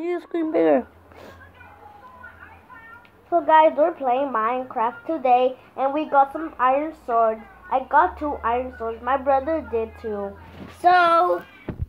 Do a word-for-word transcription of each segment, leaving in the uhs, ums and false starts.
need to screen bigger. So guys, we're playing Minecraft today, and we got some iron swords. I got two iron swords. My brother did too. So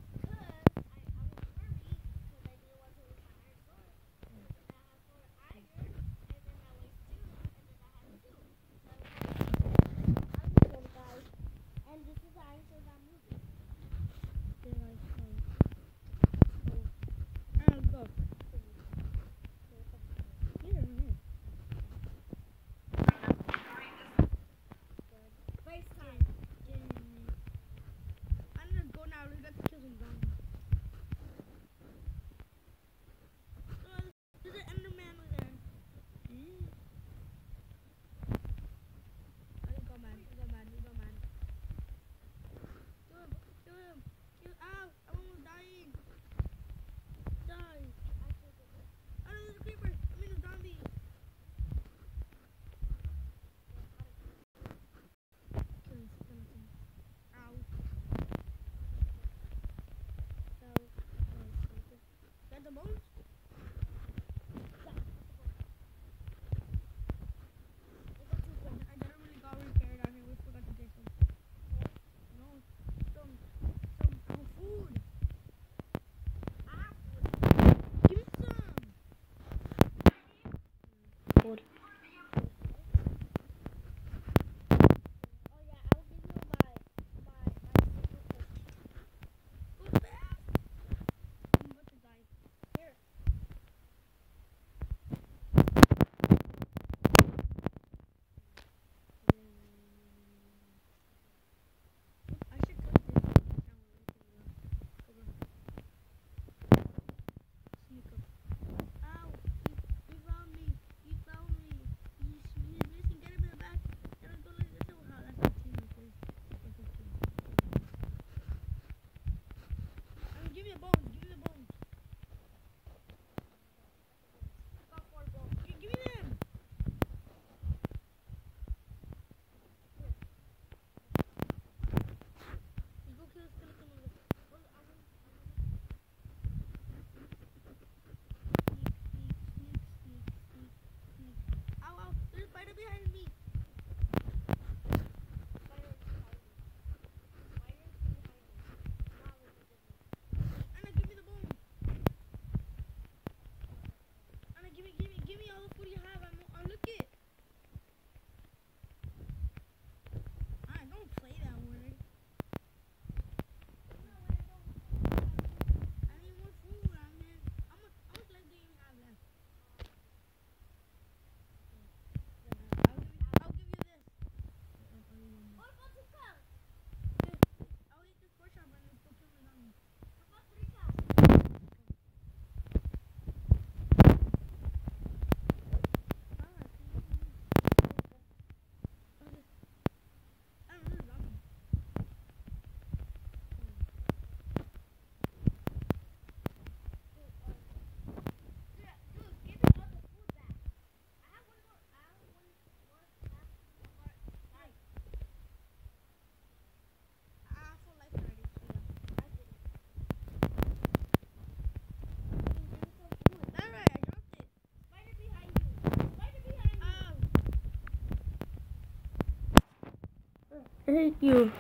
I hate you.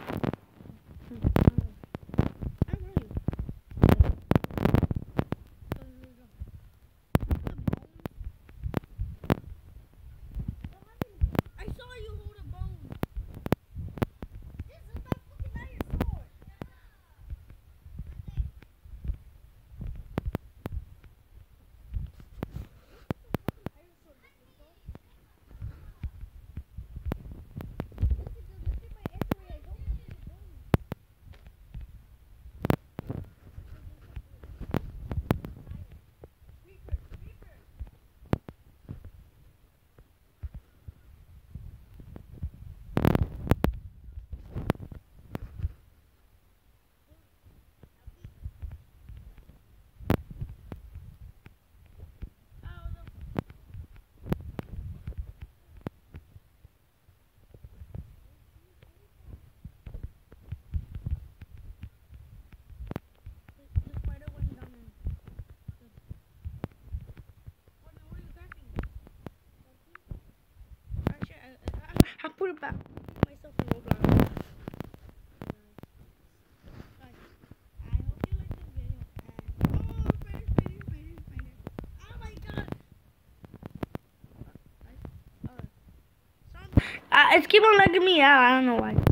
Uh, it's keep on letting me out. I don't know why.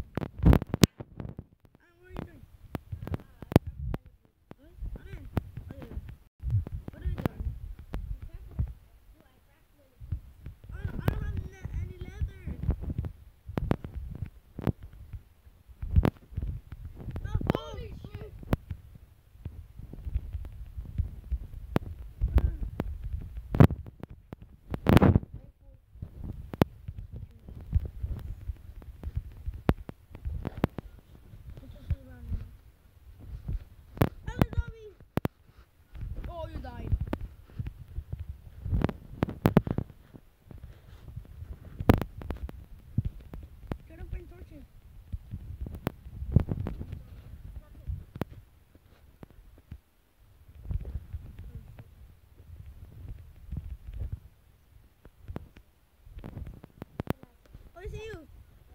I see you.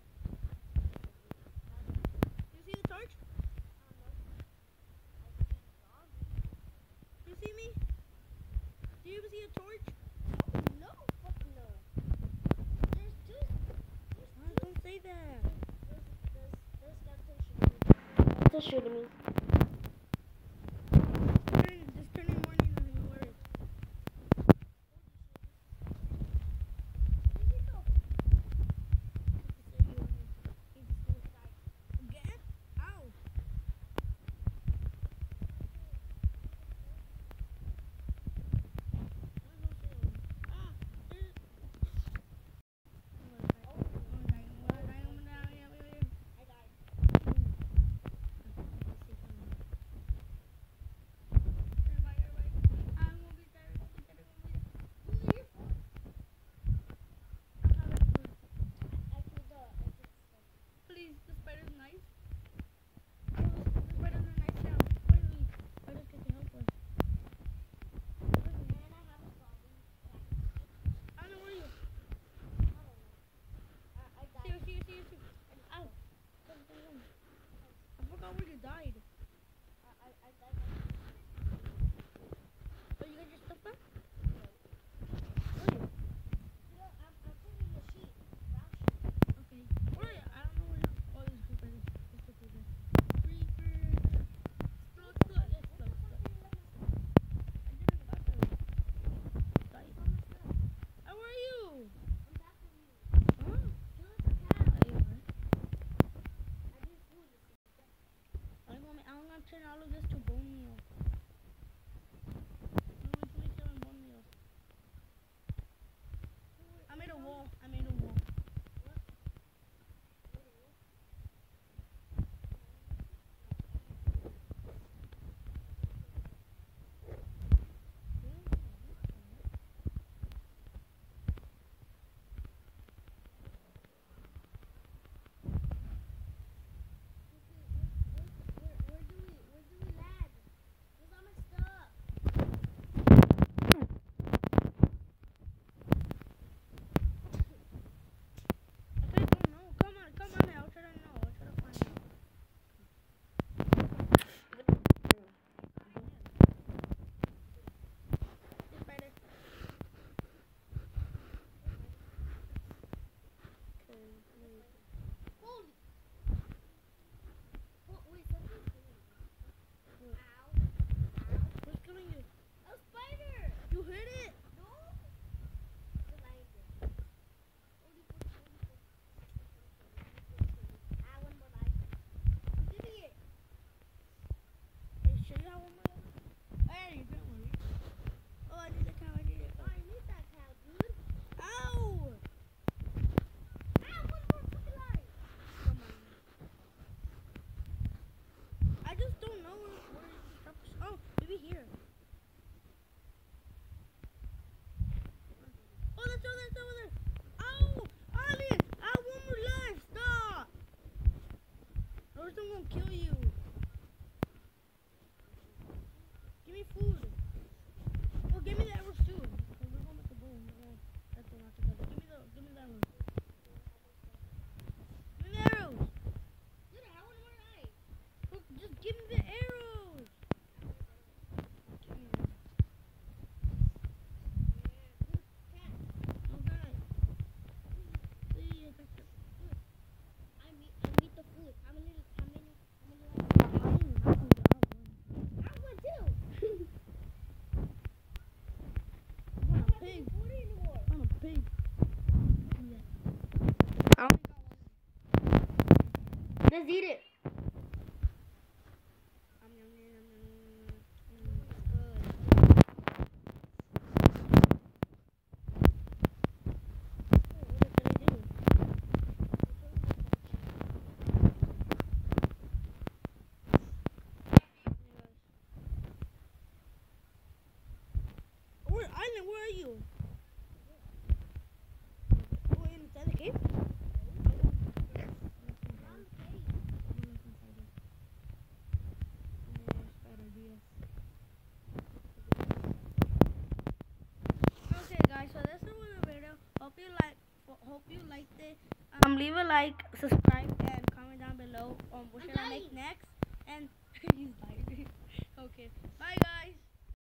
You see the torch? You see me? Do you see a torch? No, fuck no. There's two. There's Oh, don't say that. There's, there's, there's skeleton shooting me. They're shooting me. Turn, just turn in morning and then worry. Where'd he go? Again? Ow. I died. I killed the. I killed the stuff. Please, the spider's nice. Oh, the spiders are nice now. Finally, spiders get to help us. And I have a problem. I don't know where you. I don't know. I, I See died. you, see you, see you, see you. Ow. Come, come, come. I forgot where you died. I, I, I died. Oh, you got your stuff back? No. Where are you? You know, I'm, I'm putting the sheet. Brown sheet. Okay. Where are you? I don't know where you are. Oh, there's creepers. There's creepers. Creepers. Slow, slow. Yes, slow, slow. I didn't got them. Died. How are you? I'm back with you. Huh? Kill the cow. Are you alright? I did food. I'm gonna, I'm gonna turn all of this to bone meal. No, it's only killing bone meal. I made a wall. I made a wall. Where, where do we, where do we land? Where's all my stuff? I don't know. Come on, come on. I'll try to know. I'll try to find it. This spider. Holy! Oh, wait, something's killing me. What? Ow. Ow. What's killing you? A spider! You hit it. No! It's a lion thing. Holy fuck, holy fuck. Ah, one more life. I'm getting it. Hey, show you how one more. Hey, don't worry. Oh, I need a cow. I need a Oh, cow. I need that cow, dude. Ow! Ah, one more fucking life. Come on. I just don't know where, where you can stop. Oh, maybe here. Oh, that's over there. That's over there. Ow! Alien! I have one more life. Stop! Or else I'm gonna kill you. Give me food. Oh, give me the arrows too. Okay, we're going with the bow. We're going. That's not together. Give me the. Give me the arrows. Give me the arrows. Dude, I have one more life. Look, just give me the arrows. Give me them. Dude, cat. Okay. See, I got you. Let's eat it. Um, yum, yum, yum, yum, yum. Mm, it's good. Oh, what did I do? Where, Island, where are you? Oh, inside the cave? Okay, guys, so that's the one of the video. Hope you like. Hope you liked it. Um, leave a like, subscribe, and comment down below. Um, what should I make next? And he's tired. Okay, bye, guys.